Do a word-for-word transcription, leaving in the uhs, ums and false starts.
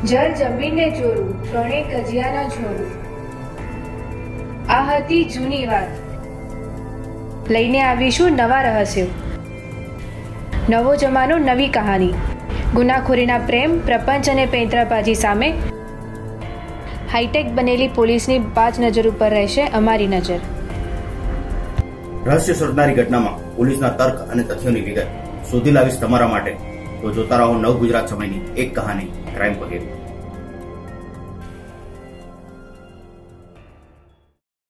જળ જમીનને ચોરું, ત્રણે કજિયાના છોરું. આ હતી જૂની વાત. લઈને આવીશું નવા રહસ્યો. નવો જમાનો, નવી કહાની. ગુનાખોરીના પ્રેમ, પ્રપંચ અને પેંતરાબાજી સામે હાઈટેક બનેલી પોલીસની પાંચ નજર ઉપર રહેશે અમારી નજર. રહસ્ય સર્જનારી ઘટનામાં પોલીસના તર્ક અને તથ્યોની વિગત શોધી લાવીશ તમારા માટે. તો જોતા રહો નવ ગુજરાત સમયની એક કહાની ક્રાઇમ પગેરું.